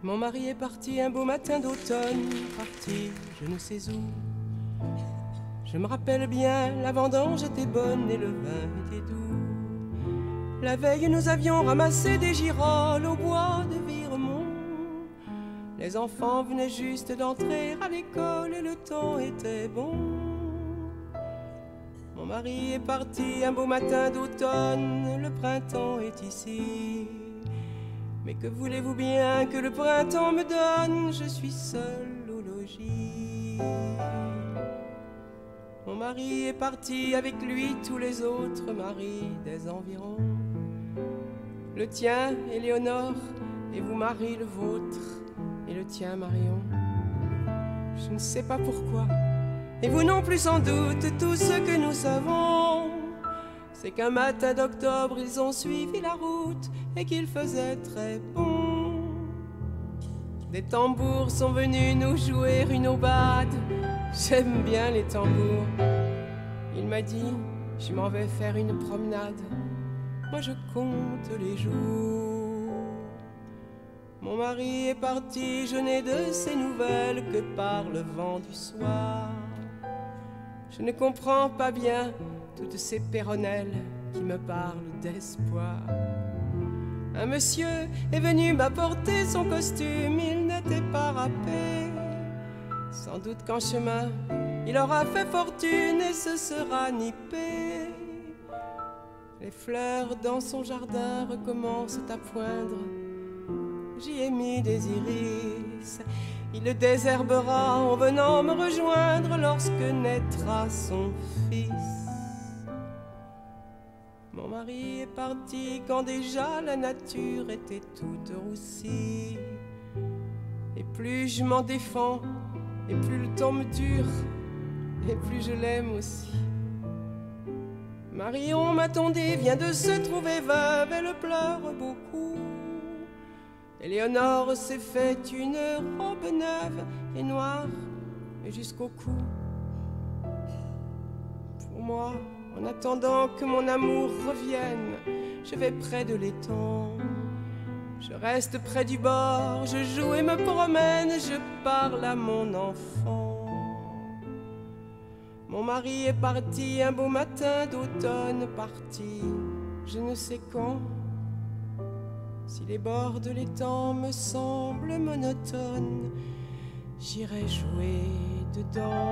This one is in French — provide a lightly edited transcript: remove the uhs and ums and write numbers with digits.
Mon mari est parti un beau matin d'automne, parti je ne sais où. Je me rappelle bien, la vendange était bonne et le vin était doux. La veille nous avions ramassé des girolles au bois de Viremont. Les enfants venaient juste d'entrer à l'école et le temps était bon. Mon mari est parti un beau matin d'automne, le printemps est ici. Mais que voulez-vous bien que le printemps me donne? Je suis seule au logis. Mon mari est parti, avec lui tous les autres maris des environs. Le tien, Éléonore, et vous, Marie, le vôtre, et le tien, Marion. Je ne sais pas pourquoi, et vous non plus sans doute. Tout ce que nous savons, c'est qu'un matin d'octobre, ils ont suivi la route et qu'il faisait très bon. Des tambours sont venus nous jouer une aubade. J'aime bien les tambours. Il m'a dit, je m'en vais faire une promenade. Moi je compte les jours. Mon mari est parti, je n'ai de ses nouvelles que par le vent du soir. Je ne comprends pas bien toutes ces péronnelles qui me parlent d'espoir. Un monsieur est venu m'apporter son costume, il n'était pas râpé. Sans doute qu'en chemin, il aura fait fortune et se sera nippé. Les fleurs dans son jardin recommencent à poindre. J'y ai mis des iris. Il le désherbera en venant me rejoindre lorsque naîtra son fils. Mon mari est parti quand déjà la nature était toute roussie. Et plus je m'en défends, et plus le temps me dure, et plus je l'aime aussi. Marion, m'a-t-on dit, vient de se trouver veuve, elle pleure beaucoup. Éléonore s'est fait une robe neuve et noire, et jusqu'au cou. Pour moi, en attendant que mon amour revienne, je vais près de l'étang. Je reste près du bord, je joue et me promène, je parle à mon enfant. Mon mari est parti un beau matin d'automne, parti je ne sais quand. Si les bords de l'étang me semblent monotones, j'irai jouer dedans.